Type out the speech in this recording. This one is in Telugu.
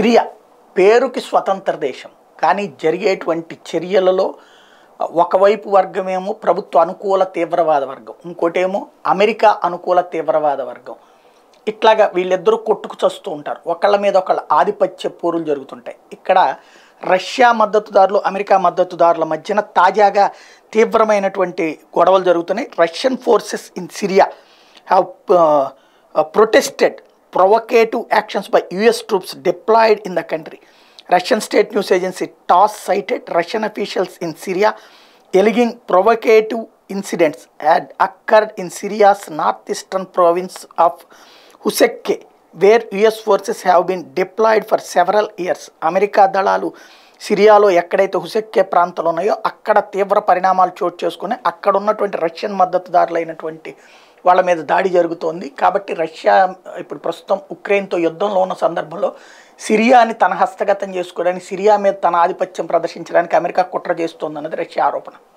సిరియా పేరుకి స్వతంత్ర దేశం, కానీ జరిగేటువంటి చర్యలలో ఒకవైపు వర్గమేమో ప్రభుత్వ అనుకూల తీవ్రవాద వర్గం, ఇంకోటేమో అమెరికా అనుకూల తీవ్రవాద వర్గం. ఇట్లాగా వీళ్ళిద్దరూ కొట్టుకు చస్తూ ఉంటారు, ఒకళ్ళ మీద ఒకళ్ళ ఆధిపత్య పోరులు జరుగుతుంటాయి. ఇక్కడ రష్యా మద్దతుదారులు అమెరికా మద్దతుదారుల మధ్యన తాజాగా తీవ్రమైనటువంటి గొడవలు జరుగుతున్నాయి. Russian forces in Syria have protested provocative actions by US troops deployed in the country. Russian state news agency TASS cited Russian officials in Syria alleging provocative incidents had occurred in Syria's northeastern province of Hussein, where US forces have been deployed for several years. America దళాలు సిరియాలో ఎక్కడైతే హుసెక్కే ప్రాంతాలు ఉన్నాయో అక్కడ తీవ్ర పరిణామాలు చోటు చేసుకుని అక్కడ ఉన్నటువంటి రష్యన్ మద్దతుదారులైనటువంటి వాళ్ళ మీద దాడి జరుగుతోంది. కాబట్టి రష్యా ఇప్పుడు ప్రస్తుతం ఉక్రెయిన్తో యుద్ధంలో ఉన్న సందర్భంలో సిరియాని తన హస్తగతం చేసుకోవడానికి, సిరియా మీద తన ఆధిపత్యం ప్రదర్శించడానికి అమెరికా కుట్ర చేస్తోందన్నది రష్యా ఆరోపణ.